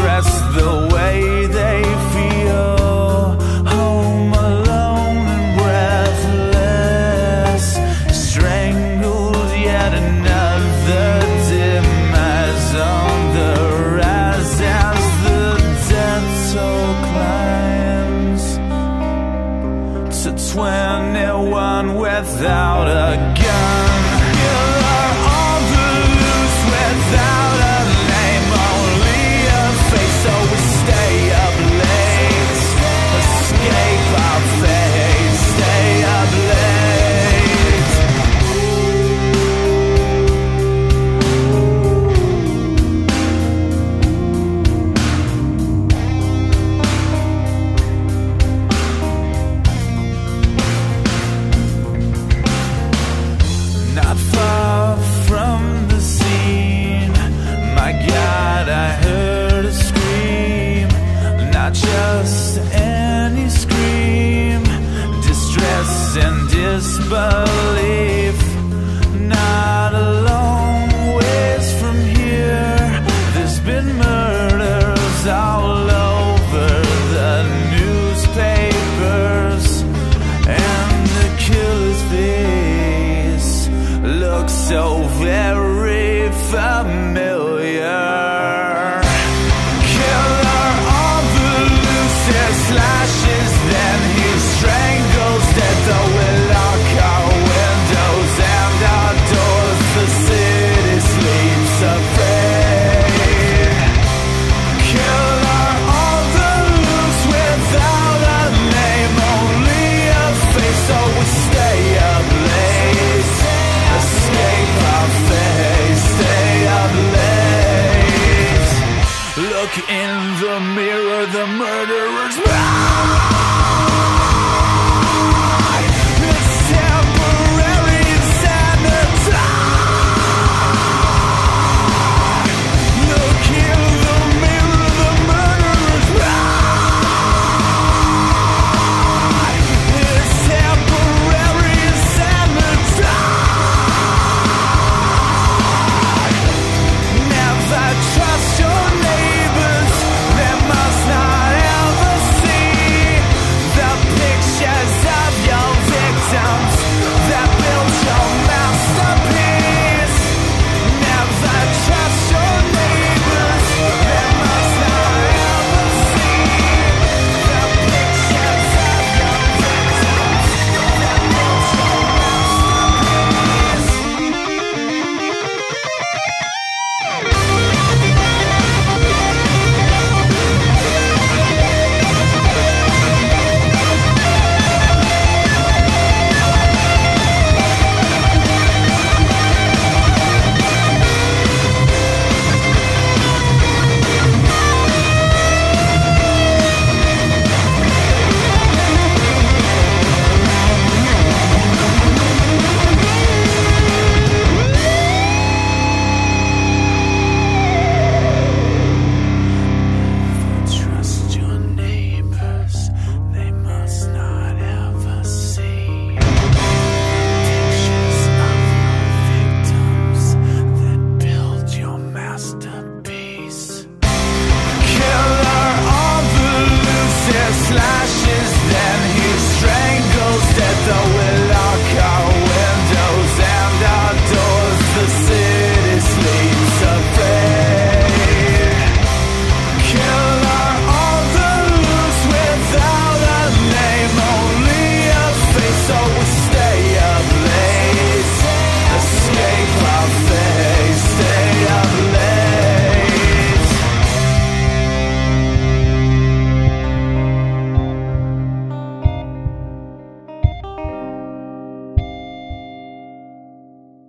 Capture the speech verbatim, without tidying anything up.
dress the way they feel. Home alone and breathless, strangled yet another demise on the rise as the death toll climbs to twenty-one without a gun. Killer on the loose without a name, only a face, so we stay up late, escape our fate, stay up late. Not far from the scene, my God, I heard a scream. Not just any scream, distress and disbelief. Not a long ways from here, there's been murders all over the newspapers, and the killer's face looks so very familiar. Killer on the loose, his slashes, then he strangles death. Though we lock our windows and our doors, the city sleeps afraid. Killer on the loose without a name, only a face, so we stay up late, escape our fate, stay up late. Look in the mirror, the murderer's mouth.